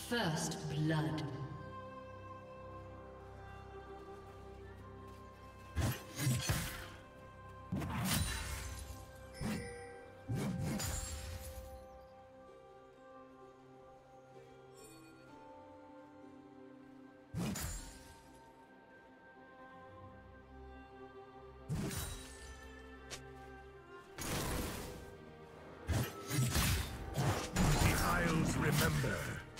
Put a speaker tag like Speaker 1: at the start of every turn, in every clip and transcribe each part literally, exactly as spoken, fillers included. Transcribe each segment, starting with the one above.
Speaker 1: First blood.
Speaker 2: Remember.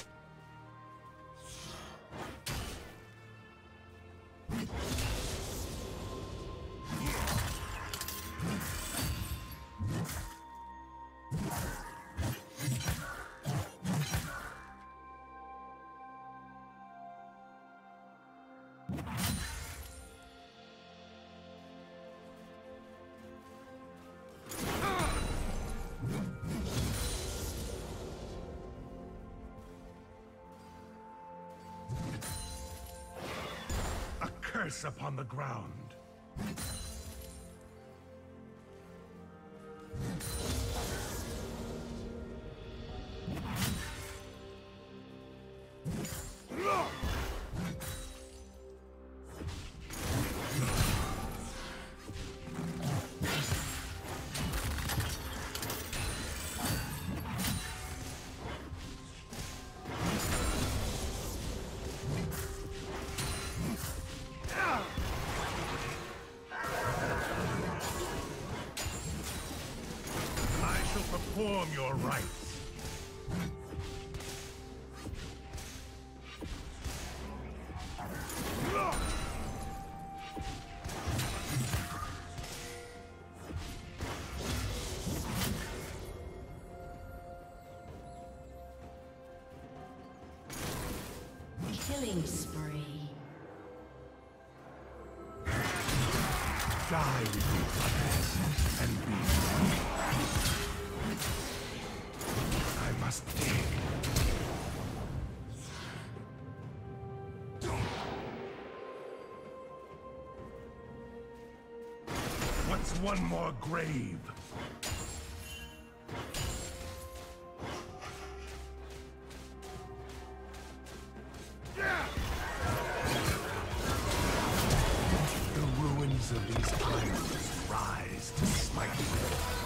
Speaker 2: Curse upon the ground. Perform your rites.
Speaker 1: Killing spree.
Speaker 2: Die with me, brothers, and be free. I must dig. What's one more grave? The ruins of these islands rise to smite me.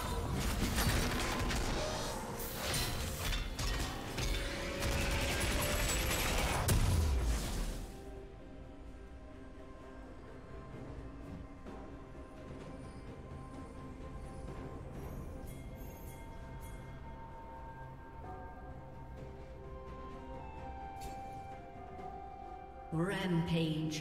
Speaker 1: Rampage.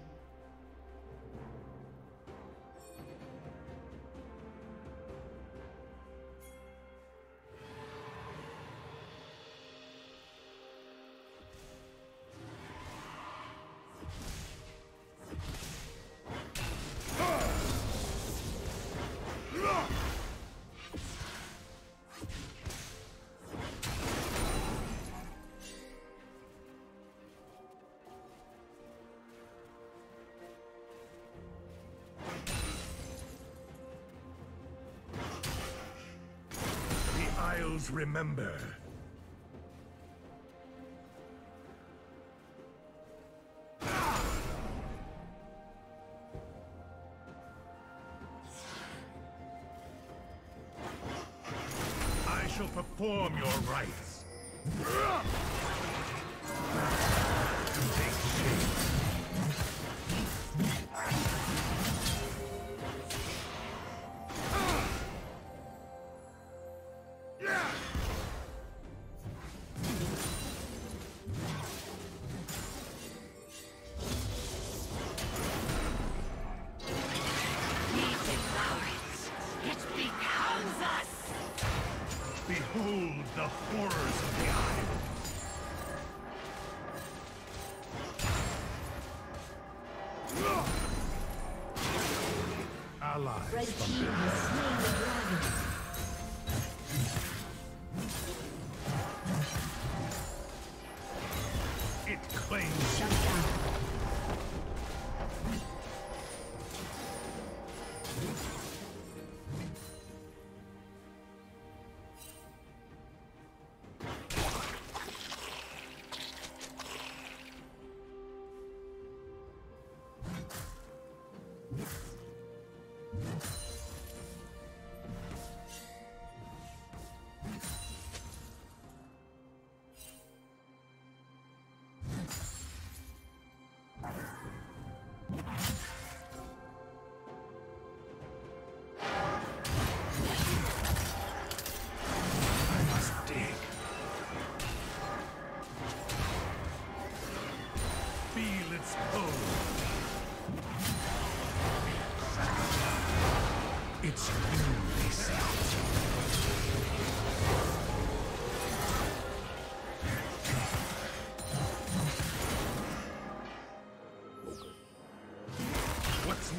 Speaker 1: Remember. I shall perform your rites. Take shape. Behold the horrors of the island. Allies. Red team has slain the dragon.
Speaker 2: It claims.
Speaker 1: Shut down.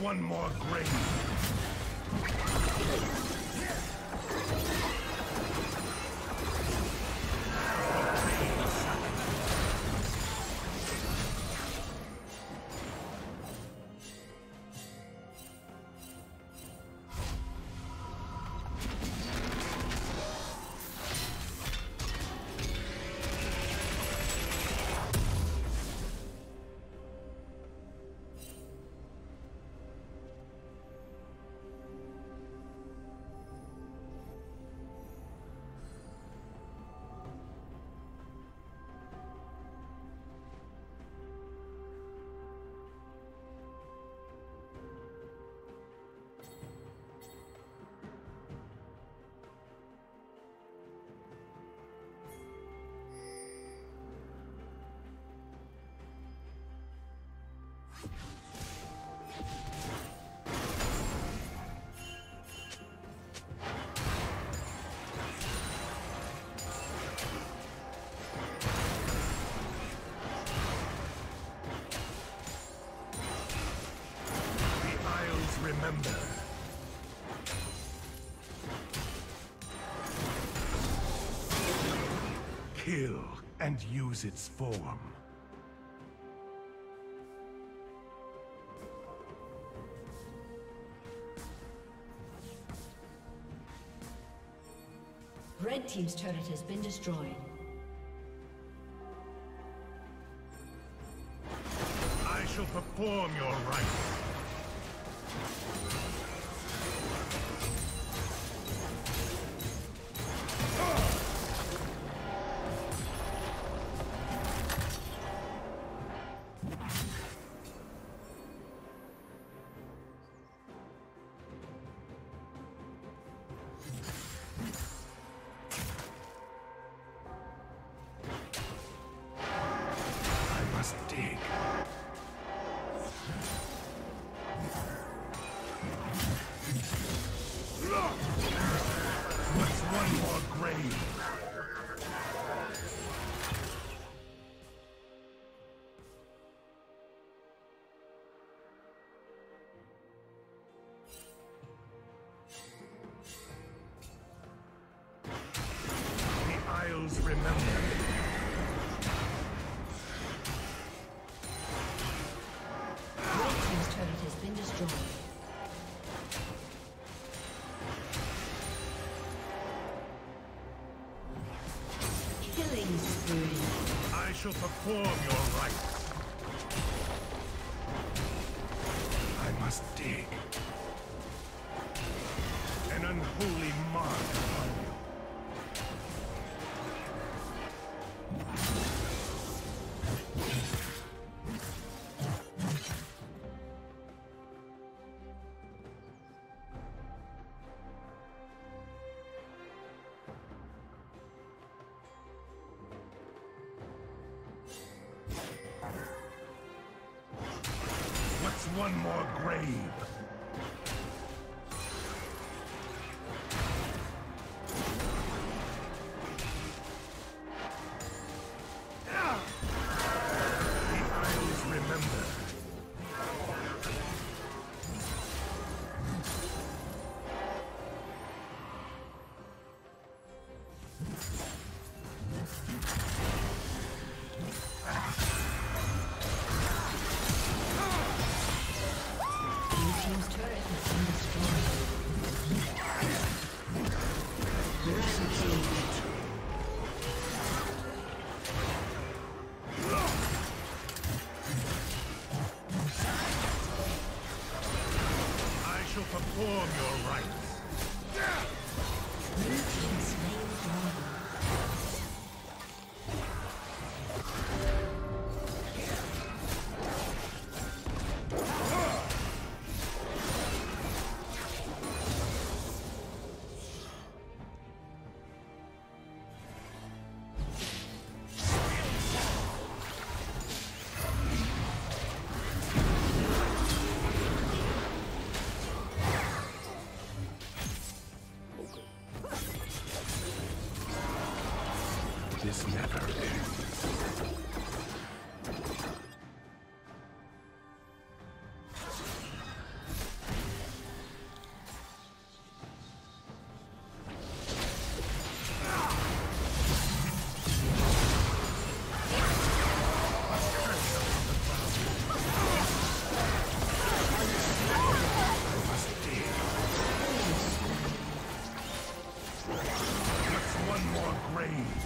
Speaker 1: one more grave? Remember. Kill and use its form. Red team's turret has been destroyed.
Speaker 2: I shall perform your rites. Remember.
Speaker 1: Red team's turret has been destroyed. Killing spree.
Speaker 2: I shall perform your rites. I must dig. An unholy mark upon you. One more grave. Perform your rites. This never ends. more grave.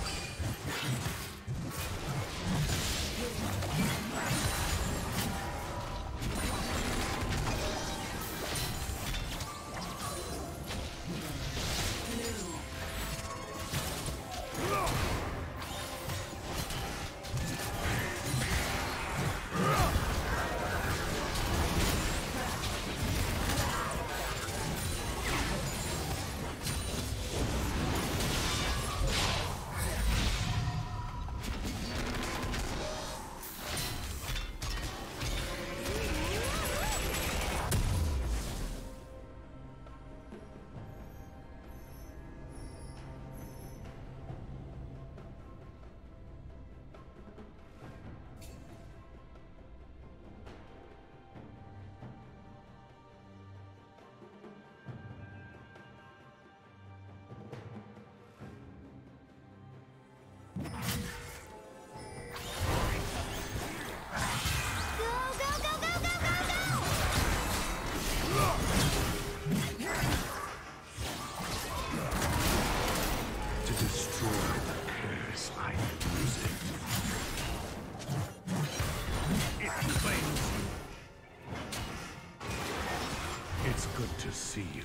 Speaker 2: To see you.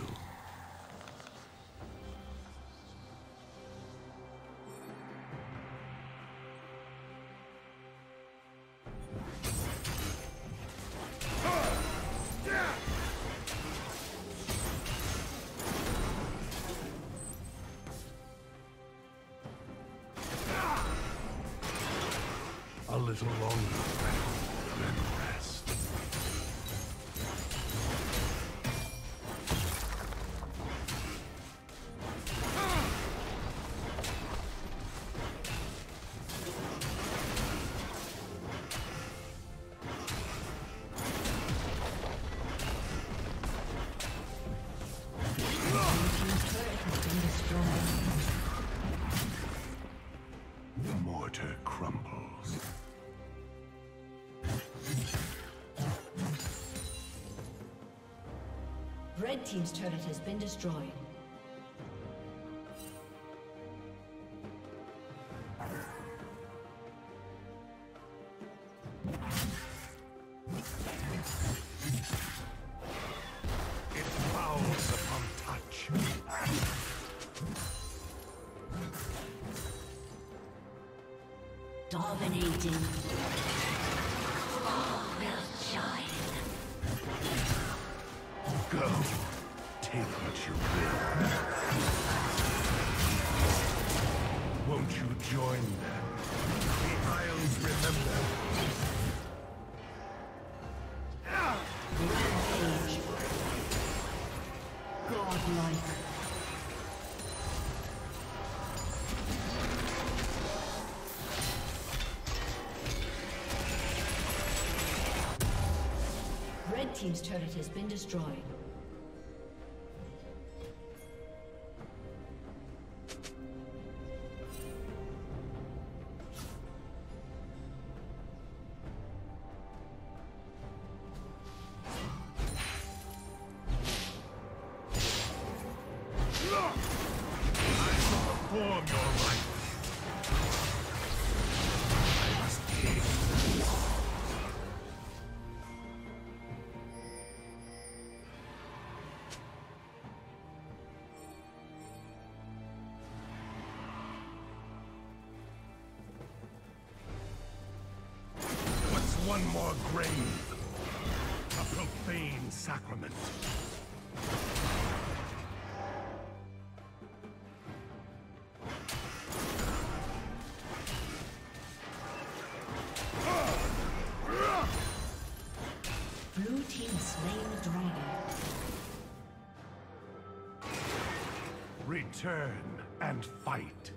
Speaker 2: A little longer, then rest.
Speaker 1: Red team's turret has been destroyed.
Speaker 2: It fouls upon touch.
Speaker 1: Dominating. All will shine.
Speaker 2: Go. Take what you will. Won't you join them? The Isles remember.
Speaker 1: Rampage. Godlike. Red team's turret has been destroyed.
Speaker 2: One more grave. A profane sacrament.
Speaker 1: Blue team slain the dragon.
Speaker 2: Return and fight.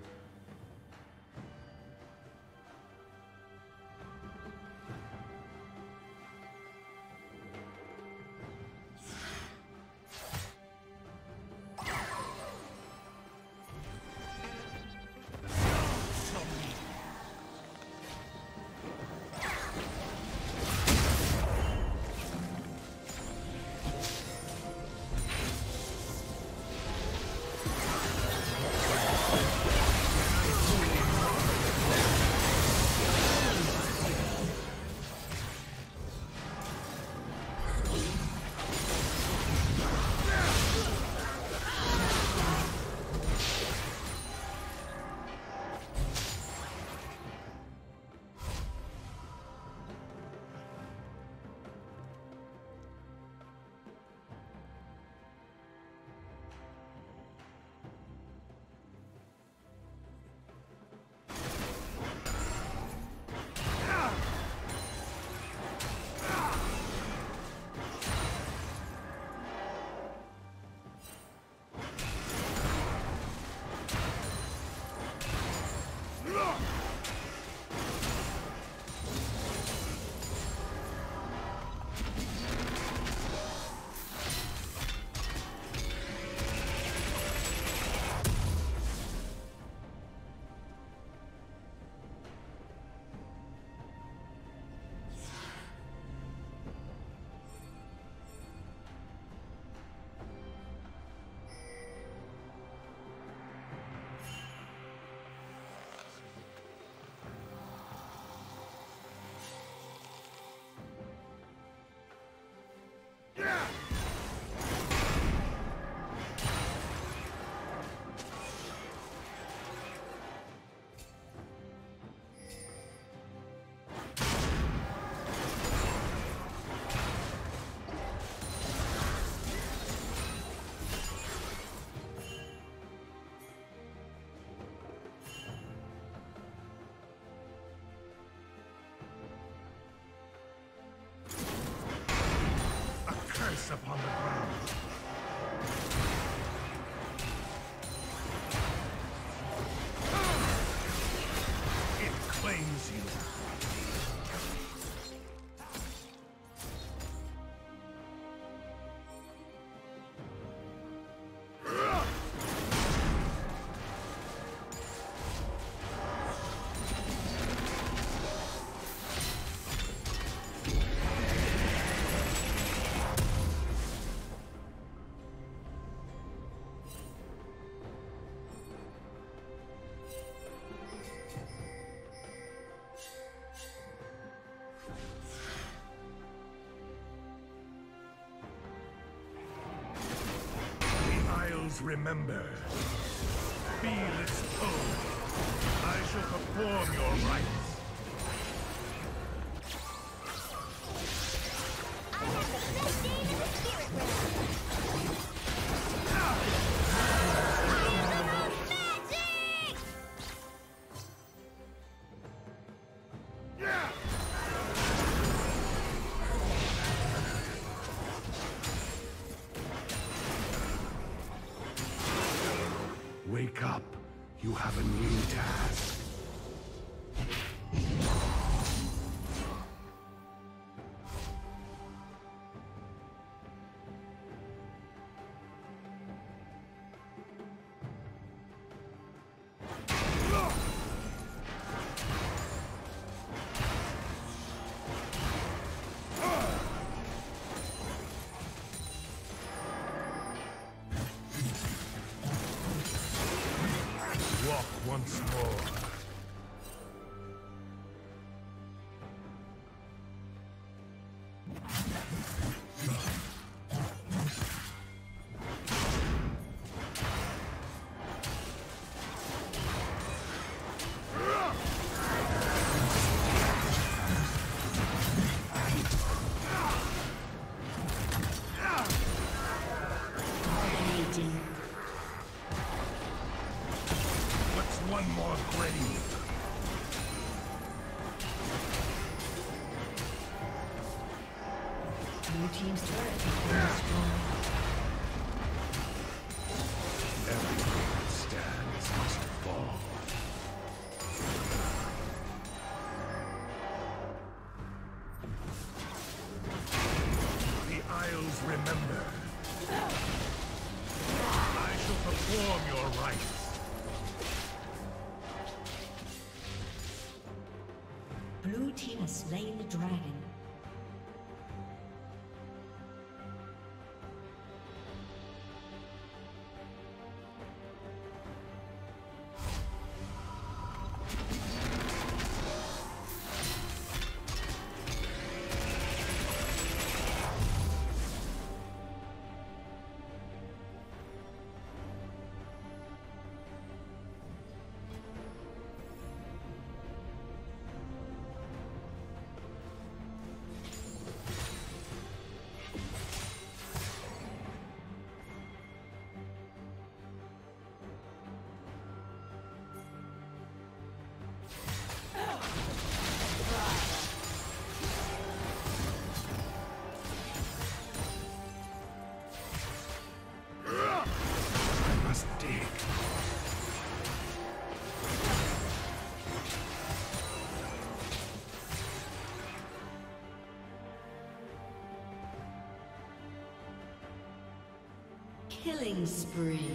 Speaker 2: face upon the ground. It claims you. Remember, feel its tone. I shall perform your rites.
Speaker 3: I have the best day in the spirit realm. Magic!
Speaker 2: Yeah! Wake up. You have a new task. Walk once more. One more grave.
Speaker 1: Blue team's turret has been destroyed.
Speaker 2: Everything that stands must fall. The Isles remember. I shall perform your rites.
Speaker 1: Blue team has slain the dragon. Killing spree.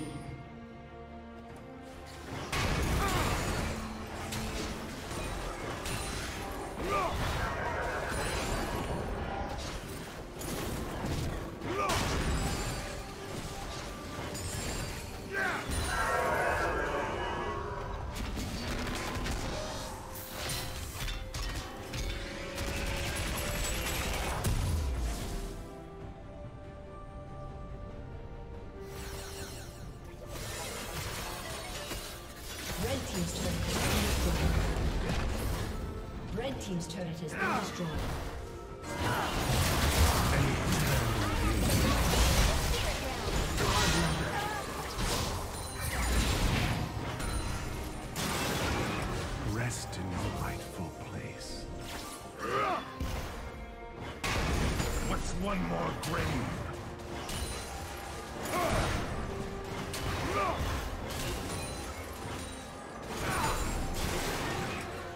Speaker 1: Red team's turret has been destroyed.
Speaker 2: Rest in your rightful place. What's one more grave?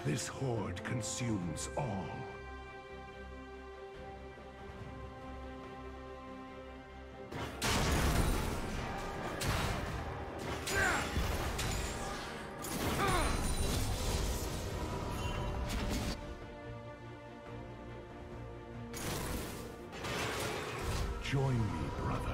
Speaker 2: This horde consumes all. Join me, brother.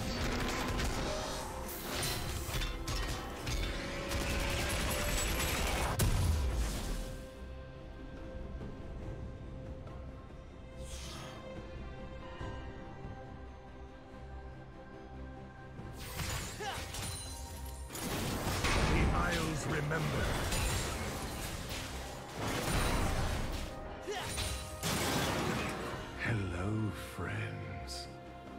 Speaker 2: The Isles remember. Hello, friends.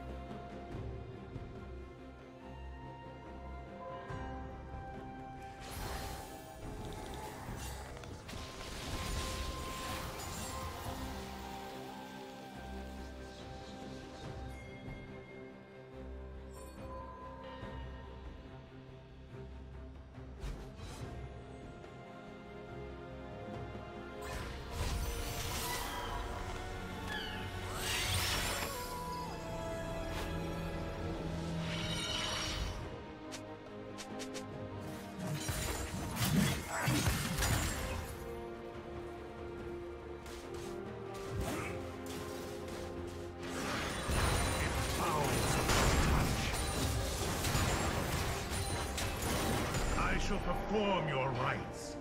Speaker 2: I shall perform your rites.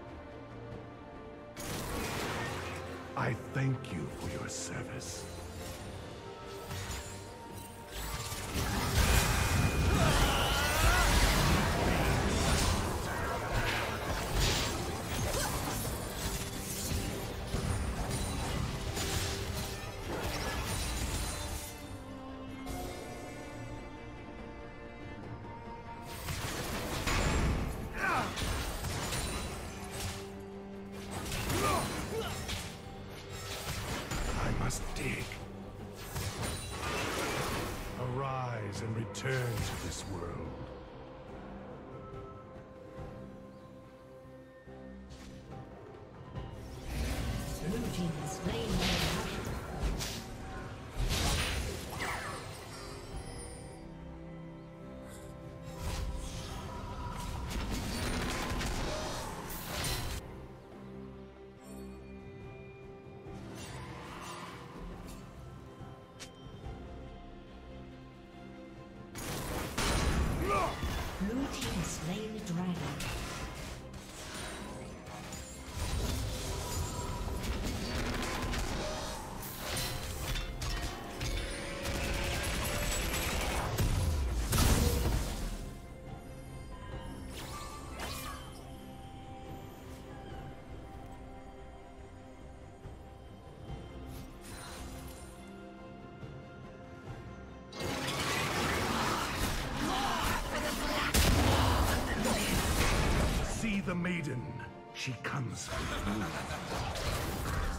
Speaker 2: I thank you for your service. Dig. Arise and return to this world.
Speaker 1: Blue team has slain the Blue team has slain the dragon.
Speaker 2: The maiden, she comes with me.